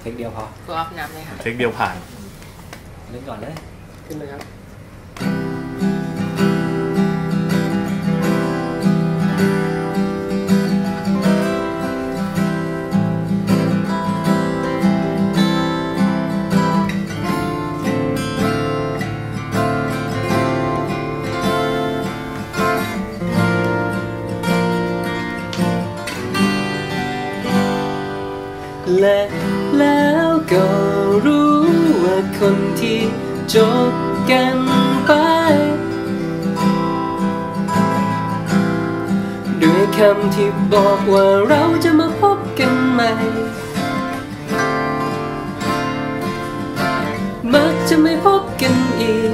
เทคเดียวพอก็อัพน้ำเลยครับเทคเดียวผ่านเล่นก่อนเลยขึ้นเลยครับและแล้วก็รู้ว่าคนที่จบกันไปด้วยคำที่บอกว่าเราจะมาพบกันใหม่มักจะไม่พบกันอีก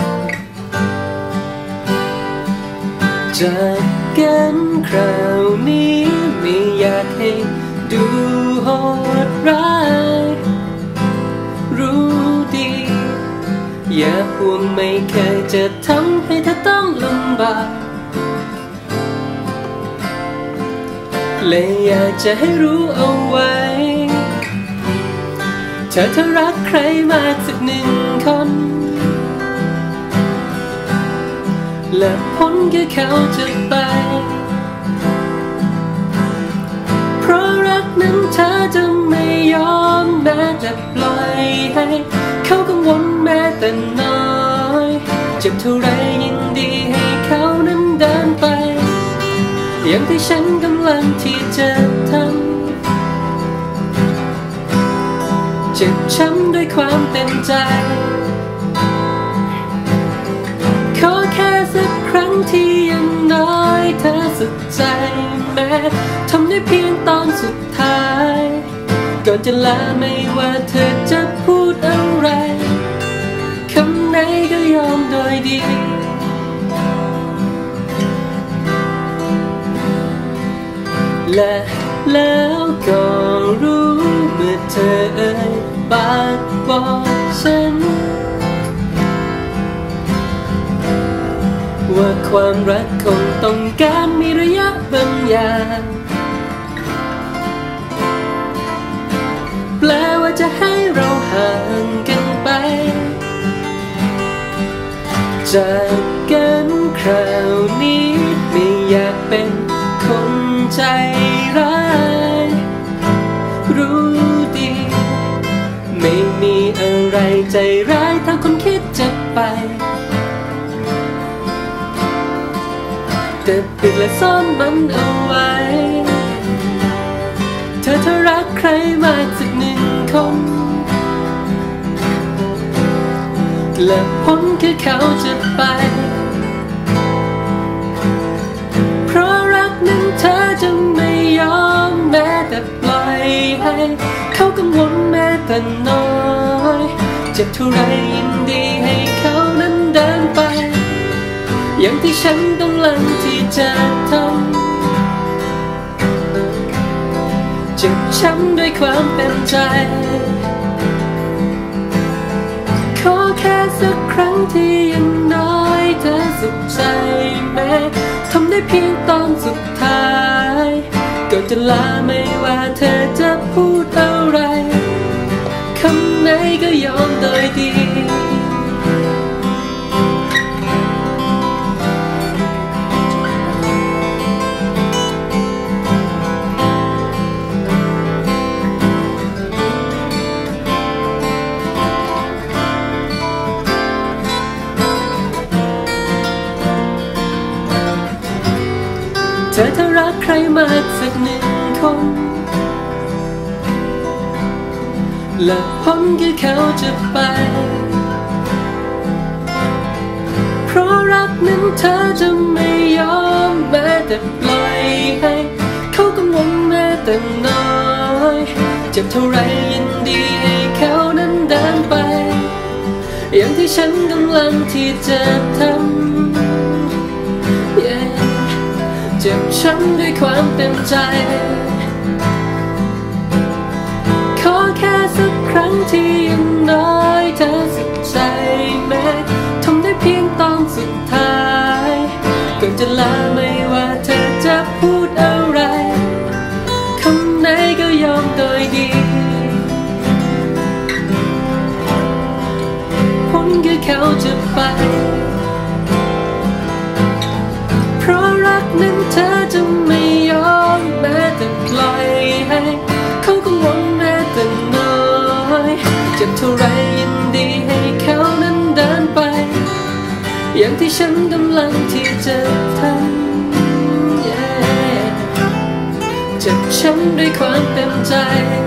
จากกันคราวนี้ไม่อยากให้ดูโหดร้ายรู้ดีอย่าห่วงไม่เคยจะทำให้เธอต้องลำบากเลยอยากจะให้รู้เอาไว้ถ้าเธอรักใครมากสักหนึ่งคนและพ้นแค่เขาจะไปนั้นเธอจะไม่ยอมแม้แต่ปล่อยให้เขากังวลแม้แต่น้อยเจ็บเท่าไรยินดีให้เขานั้นเดินไปอย่างที่ฉันกำลังที่จะทำเจ็บช้ำด้วยความเต็มใจขอแค่สักครั้งที่ยังน้อยเธอสุดใจแม้ทำได้เพียงตอนสุดท้ายก่อนจะลาไม่ว่าเธอจะพูดอะไรคำไหนก็ยอมโดยดีและแล้วก็รู้เมื่อเธอเอ่ยปากบอกฉันว่าความรักคงต้องการมีระยะบางอย่างแปลว่าจะให้เราห่างกันไปจากกันคราวนี้ไม่อยากเป็นคนใจร้ายรู้ดีไม่มีอะไรใจร้ายถ้าคนคิดจะไปแต่ปิดและซ่อนมันเอาไว้เธอรักใครมากสักหนึ่งคนและพ้นแค่เขาจะไปเพราะรักนั้นเธอจะไม่ยอมแม้แต่ปล่อยให้เขากังวลแม้แต่น้อยเจ็บเท่าไรยินดีให้เขานั้นเดินไปอย่างที่ฉันต้องลังที่จะทำเจ็บช้ำด้วยความเต็มใจขอแค่สักครั้งที่ยังน้อยเธอสุขใจแม้ทำได้เพียงตอนสุดท้ายก่อนจะลาไม่ว่าเธอจะพูดอะไรคำไหนก็ยอมโดยดีเธอรักใครมากสักหนึ่งคนและพ้นแค่เขาจะไปเพราะรักนั้นเธอจะไม่ยอมแม้แต่ปล่อยให้เขากังวลแม้แต่น้อยเจ็บเท่าไรยินดีให้เขานั้นเดินไปอย่างที่ฉันกำลังที่จะทำเจ็บช้ำด้วยความเต็มใจขอแค่สักครั้งที่ยังน้อยเธอสุขใจแม้ทำได้เพียงตอนสุดท้ายก่อนจะลาไม่ว่าเธอจะพูดอะไรคำไหนก็ยอมโดยดี เท่าไรยินดีให้เขานั้นเดินไปอย่างที่ฉันกำลังที่จะทำเจ็บช้ำด้วยความเต็มใจ